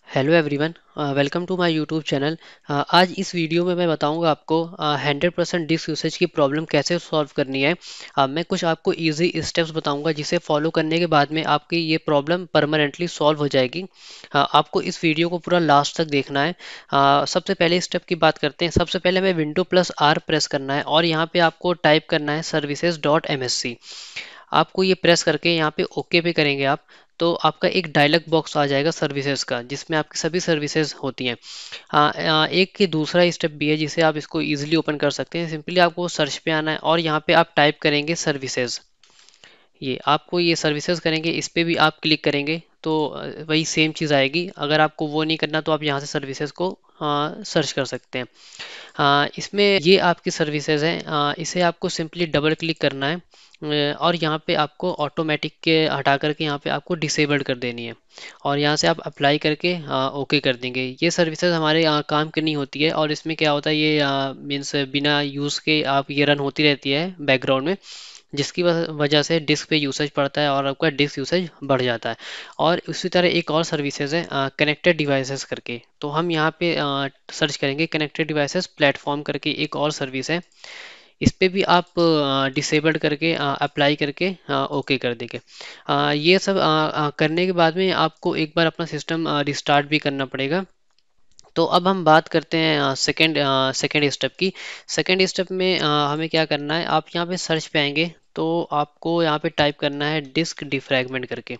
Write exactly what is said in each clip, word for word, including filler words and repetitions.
Hello everyone, welcome to my YouTube channel. आज इस video में मैं बताऊंगा आपको हंड्रेड परसेंट डिस्क यूसेज की प्रॉब्लम कैसे सॉल्व करनी है। uh, मैं कुछ आपको इजी स्टेप्स बताऊंगा जिसे फॉलो करने के बाद में आपकी ये प्रॉब्लम परमानेंटली सॉल्व हो जाएगी। uh, आपको इस वीडियो को पूरा लास्ट तक देखना है। uh, सबसे पहले स्टेप की बात करते हैं। सबसे पहले हमें विंडो प्लस आर प्रेस करना है और यहाँ पे आपको टाइप करना है services dot M S C. आपको ये प्रेस करके यहाँ पे ओके पे करेंगे आप, तो आपका एक डायलॉग बॉक्स आ जाएगा सर्विसेज का, जिसमें आपकी सभी सर्विसेज होती हैं। हाँ, आ, एक के दूसरा स्टेप भी है जिसे आप इसको इजीली ओपन कर सकते हैं। सिंपली आपको सर्च पे आना है और यहाँ पे आप टाइप करेंगे सर्विसेज। ये आपको ये सर्विसेज करेंगे, इस पे भी आप क्लिक करेंगे तो अ, वही सेम चीज़ आएगी। अगर आपको वो नहीं करना तो आप यहाँ से सर्विसेज को सर्च कर सकते हैं। हाँ, इसमें ये आपकी सर्विसेज हैं। आ, इसे आपको सिंपली डबल क्लिक करना है अ, और यहाँ पे आपको ऑटोमेटिक के हटा करके यहाँ पे आपको डिसेबल्ड कर देनी है और यहाँ से आप अप्लाई करके ओके कर देंगे। ये सर्विसेज हमारे यहाँ काम की नहीं होती है और इसमें क्या होता है, ये मीन्स बिना यूज़ के आप ये रन होती रहती है बैकग्राउंड में, जिसकी वह- वजह से डिस्क पे यूसेज पड़ता है और आपका डिस्क यूसेज बढ़ जाता है। और उसी तरह एक और सर्विसेज है कनेक्टेड डिवाइसेस करके, तो हम यहाँ पे सर्च करेंगे कनेक्टेड डिवाइसेस प्लेटफॉर्म करके एक और सर्विस है। इस पे भी आप डिसेबल्ड करके अप्लाई करके ओके कर देंगे। अ, ये सब अ, अ, करने के बाद में आपको एक बार अपना सिस्टम रिस्टार्ट भी करना पड़ेगा। तो अब हम बात करते हैं सेकंड सेकंड स्टेप की। सेकंड स्टेप में अ, हमें क्या करना है, आप यहाँ पे सर्च पे आएंगे तो आपको यहाँ पे टाइप करना है डिस्क डिफ्रैगमेंट करके।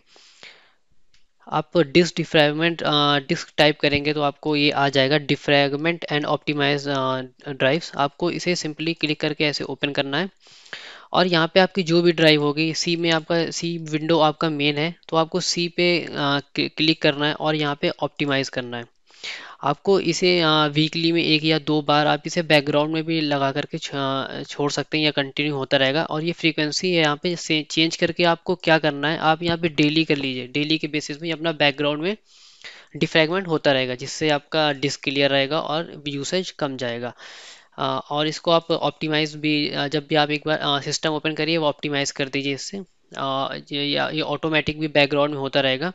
आप डिस्क डिफ्रैगमेंट डिस्क टाइप करेंगे तो आपको ये आ जाएगा डिफ्रैगमेंट एंड ऑप्टिमाइज ड्राइव्स। आपको इसे सिंपली क्लिक करके ऐसे ओपन करना है और यहाँ पे आपकी जो भी ड्राइव होगी, सी में आपका सी विंडो आपका मेन है तो आपको सी पे क्लिक करना है और यहाँ पे ऑप्टिमाइज करना है। आपको इसे वीकली में एक या दो बार आप इसे बैकग्राउंड में भी लगा करके छ- छोड़ सकते हैं या कंटिन्यू होता रहेगा। और ये फ्रीक्वेंसी है यहाँ पे से चेंज करके आपको क्या करना है, आप यहाँ पे डेली कर लीजिए। डेली के बेसिस में ये अपना बैकग्राउंड में डिफ्रैगमेंट होता रहेगा, जिससे आपका डिस्क क्लियर रहेगा और यूसेज कम जाएगा। अ, और इसको आप ऑप्टिमाइज भी अ, जब भी आप एक बार सिस्टम ओपन करिए वो ऑप्टिमाइज कर दीजिए इससे। अ, ये ये ऑटोमेटिक भी बैकग्राउंड में होता रहेगा।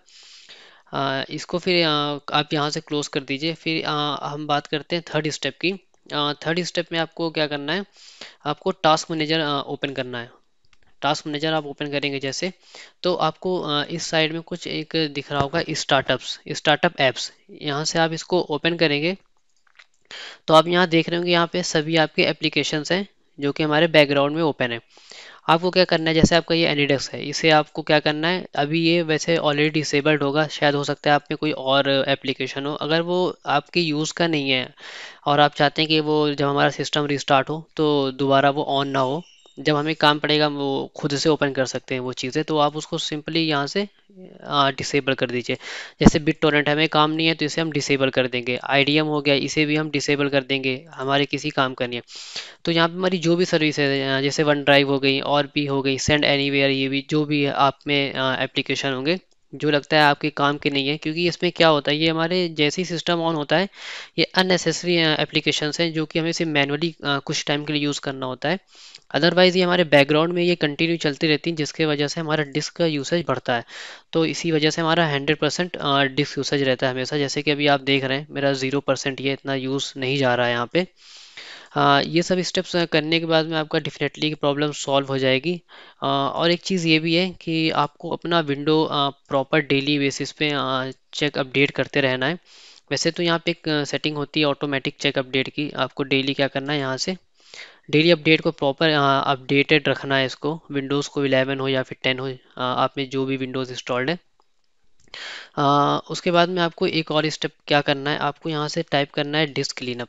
आ, इसको फिर आ, आप यहाँ से क्लोज कर दीजिए। फिर आ, हम बात करते हैं थर्ड स्टेप की। थर्ड स्टेप में आपको क्या करना है, आपको टास्क मैनेजर ओपन करना है। टास्क मैनेजर आप ओपन करेंगे जैसे, तो आपको आ, इस साइड में कुछ एक दिख रहा होगा स्टार्टअप्स स्टार्टअप एप्स। यहाँ से आप इसको ओपन करेंगे तो आप यहाँ देख रहे होंगे, यहाँ पे सभी आपके एप्लीकेशंस हैं जो कि हमारे बैकग्राउंड में ओपन है। आपको क्या करना है, जैसे आपका ये एनिडेक्स है, इसे आपको क्या करना है, अभी ये वैसे ऑलरेडी डिसेबल्ड होगा, शायद हो सकता है आप में कोई और एप्लीकेशन हो। अगर वो आपके यूज़ का नहीं है और आप चाहते हैं कि वो जब हमारा सिस्टम रिस्टार्ट हो तो दोबारा वो ऑन ना हो, जब हमें काम पड़ेगा हम वो खुद से ओपन कर सकते हैं वो चीज़ें, तो आप उसको सिंपली यहाँ से डिसेबल कर दीजिए। जैसे बिट टोरेंट हमें काम नहीं है तो इसे हम डिसेबल कर देंगे। आईडीएम हो गया, इसे भी हम डिसेबल कर देंगे, हमारे किसी काम का नहीं है। तो यहाँ पे हमारी जो भी सर्विस है, जैसे वन ड्राइव हो गई और भी हो गई, सेंड एनीवेयर, ये भी जो भी आप में एप्लीकेशन होंगे जो लगता है आपके काम के नहीं है, क्योंकि इसमें क्या होता है, ये हमारे जैसे ही सिस्टम ऑन होता है ये अननेसेसरी एप्लीकेशंस हैं जो कि हमें सिर्फ मैनुअली कुछ टाइम के लिए यूज़ करना होता है। अदरवाइज ये हमारे बैकग्राउंड में ये कंटिन्यू चलती रहती हैं, जिसकी वजह से हमारा डिस्क का यूसेज बढ़ता है। तो इसी वजह से हमारा हंड्रेड परसेंट डिस्क यूसेज रहता है हमेशा। जैसे कि अभी आप देख रहे हैं मेरा ज़ीरो परसेंट ये इतना यूज़ नहीं जा रहा है यहाँ पे। हाँ, ये सब स्टेप्स करने के बाद में आपका डेफिनेटली प्रॉब्लम सॉल्व हो जाएगी। अ, और एक चीज़ ये भी है कि आपको अपना विंडो प्रॉपर डेली बेसिस पे चेक अपडेट करते रहना है। वैसे तो यहाँ पे एक सेटिंग होती है ऑटोमेटिक चेक अपडेट की, आपको डेली क्या करना है, यहाँ से डेली अपडेट को प्रॉपर अपडेटेड रखना है इसको, विंडोज़ को इलेवन हो या फिर टेन हो, अ, आप में जो भी विंडोज़ इंस्टॉल्ड है। अ, उसके बाद में आपको एक और स्टेप क्या करना है, आपको यहाँ से टाइप करना है डिस्क क्लीनअप।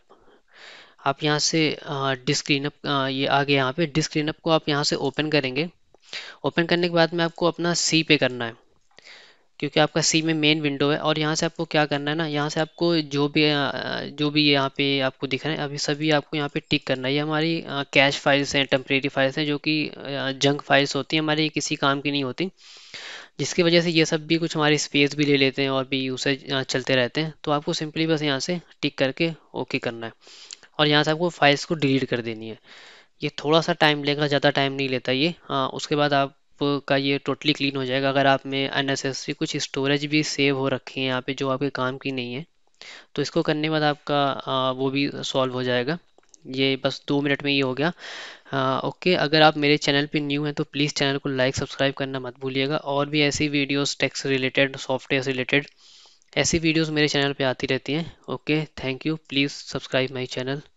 आप यहाँ से डिस्क क्लीनअप, ये आ गया, यहाँ पे डिस्क क्लीनअप को आप यहाँ से ओपन करेंगे। ओपन करने के बाद में आपको अपना सी पे करना है, क्योंकि आपका सी में मेन विंडो है। और यहाँ से आपको क्या करना है ना, यहाँ से आपको जो भी अ, जो भी यहाँ पे आपको दिख रहे हैं अभी सभी आपको यहाँ पे टिक करना है। ये हमारी कैश फाइल्स हैं, टेम्परेरी फाइल्स हैं, जो कि जंक फाइल्स होती हैं हमारी, ये किसी काम की नहीं होती, जिसकी वजह से ये सब भी कुछ हमारी स्पेस भी ले लेते हैं और भी यूसेज चलते रहते हैं। तो आपको सिंपली बस यहाँ से टिक करके ओके करना है और यहाँ से आपको फाइल्स को डिलीट कर देनी है। ये थोड़ा सा टाइम लेगा, ज़्यादा टाइम नहीं लेता ये। हाँ, उसके बाद आप आपका ये टोटली क्लीन हो जाएगा। अगर आप में अननेसेसरी कुछ स्टोरेज भी सेव हो रखी है यहाँ पे जो आपके काम की नहीं है, तो इसको करने के बाद आपका आ, वो भी सॉल्व हो जाएगा। ये बस दो मिनट में ये हो गया। हाँ ओके, अगर आप मेरे चैनल पे न्यू हैं तो प्लीज़ चैनल को लाइक सब्सक्राइब करना मत भूलिएगा। और भी ऐसी वीडियोस टेक्स रिलेटेड, सॉफ्टवेयर से रिलेटेड ऐसी वीडियोस मेरे चैनल पे आती रहती हैं। Okay, thank you, please subscribe my channel.